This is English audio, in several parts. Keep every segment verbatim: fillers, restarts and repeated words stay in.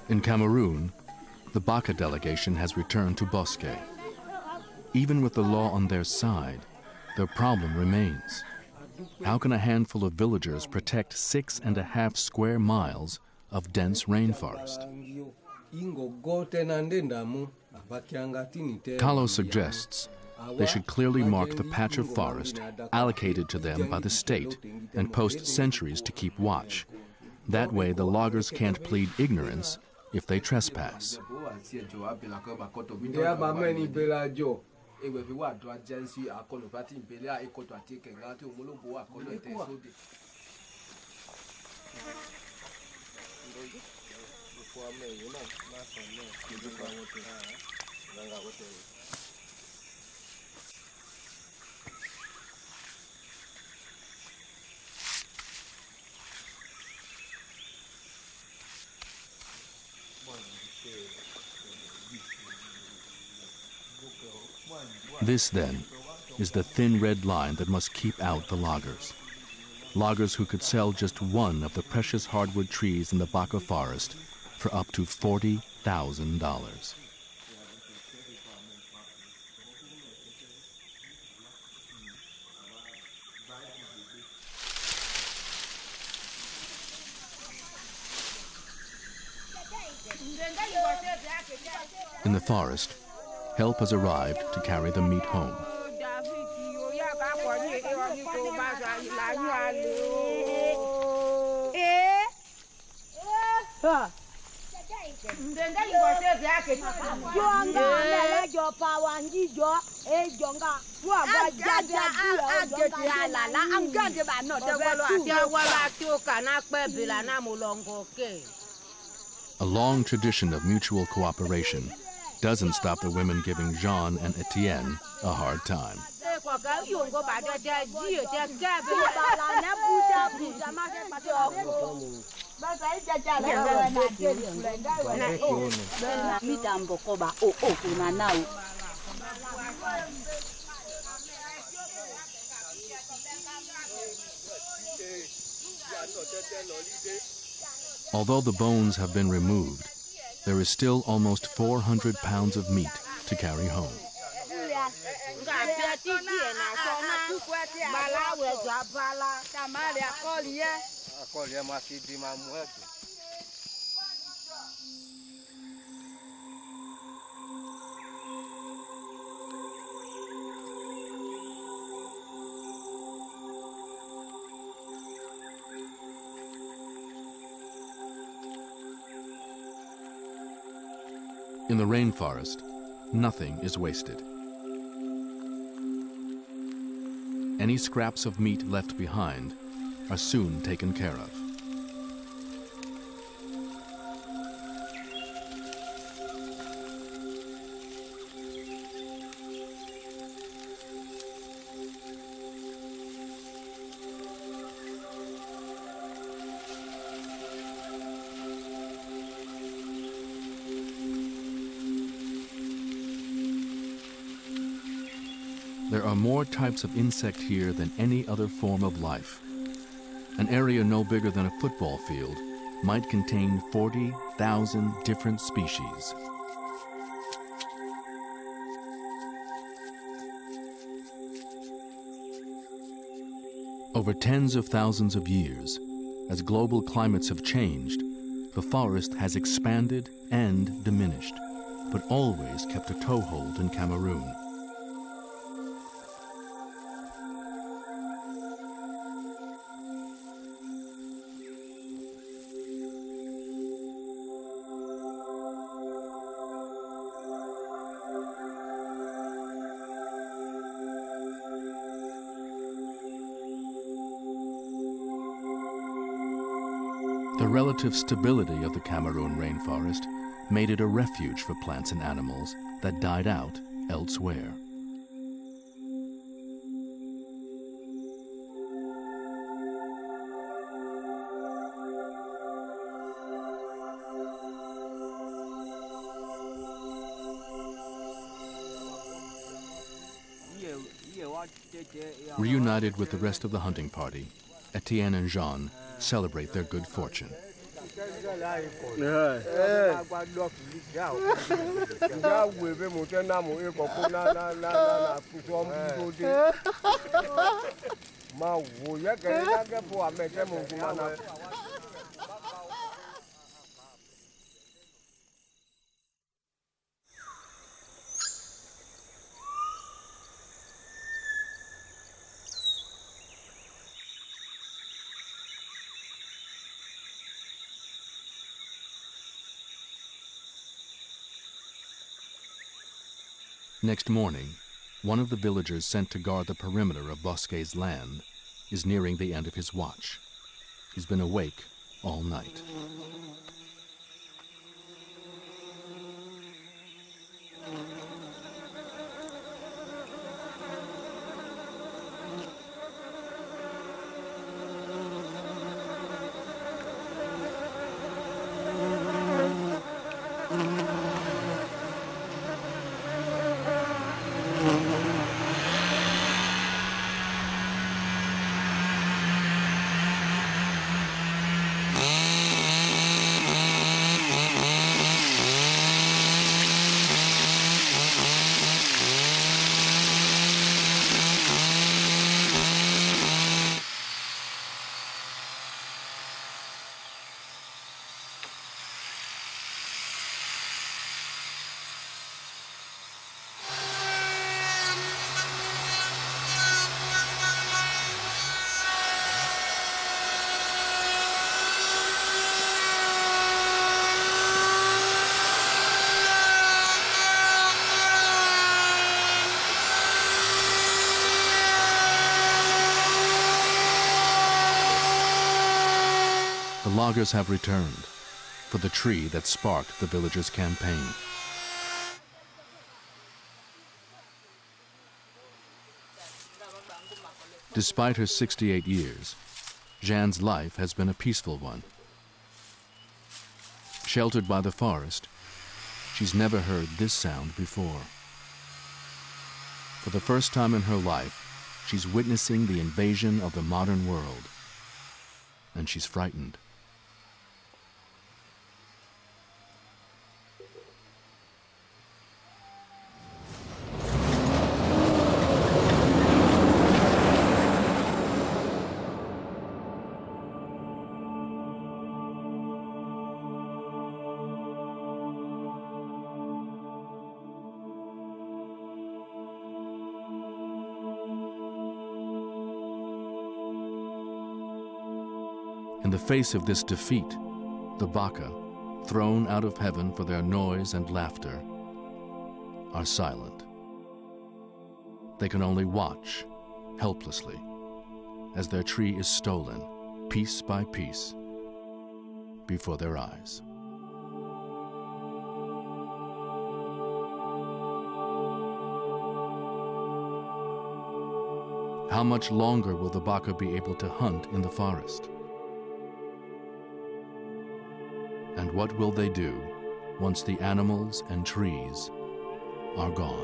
In Cameroon, the Baka delegation has returned to Bosque. Even with the law on their side, their problem remains. How can a handful of villagers protect six and a half square miles of dense rainforest? Kalo suggests they should clearly mark the patch of forest allocated to them by the state and post sentries to keep watch. That way the loggers can't plead ignorance if they trespass. This, then, is the thin red line that must keep out the loggers. Loggers who could sell just one of the precious hardwood trees in the Baka forest for up to forty thousand dollars. In the forest, help has arrived to carry the meat home. A long tradition of mutual cooperation doesn't stop the women giving Jean and Etienne a hard time. Although the bones have been removed, there is still almost four hundred pounds of meat to carry home. In the rainforest, nothing is wasted. Any scraps of meat left behind are soon taken care of. There are more types of insect here than any other form of life. An area no bigger than a football field might contain forty thousand different species. Over tens of thousands of years, as global climates have changed, the forest has expanded and diminished, but always kept a toehold in Cameroon. The relative stability of the Cameroon rainforest made it a refuge for plants and animals that died out elsewhere. Reunited with the rest of the hunting party, Etienne and Jean celebrate their good fortune. Next morning, one of the villagers sent to guard the perimeter of Bosquet's land is nearing the end of his watch. He's been awake all night. The loggers have returned for the tree that sparked the villagers' campaign. Despite her sixty-eight years, Jeanne's life has been a peaceful one. Sheltered by the forest, she's never heard this sound before. For the first time in her life, she's witnessing the invasion of the modern world, and she's frightened. In the face of this defeat, the Baka, thrown out of heaven for their noise and laughter, are silent. They can only watch, helplessly, as their tree is stolen, piece by piece, before their eyes. How much longer will the Baka be able to hunt in the forest? And what will they do once the animals and trees are gone?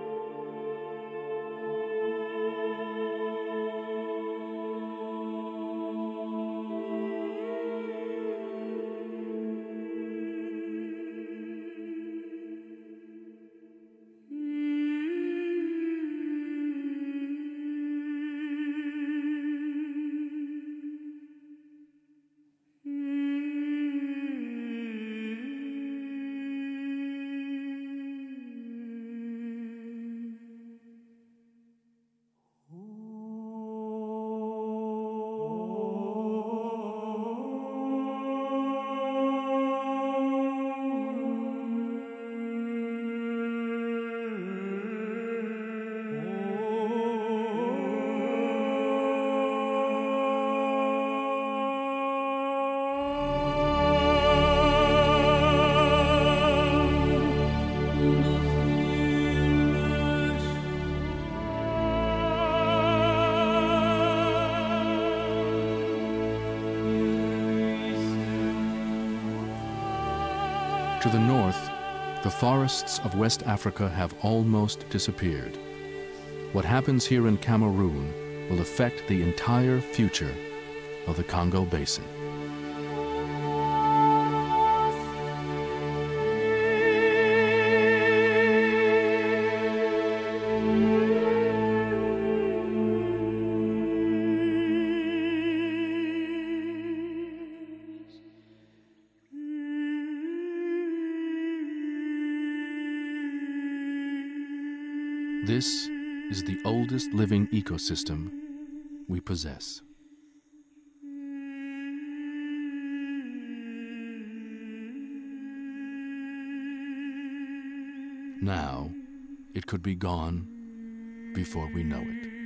To the north, the forests of West Africa have almost disappeared. What happens here in Cameroon will affect the entire future of the Congo Basin. This is the oldest living ecosystem we possess. Now, it could be gone before we know it.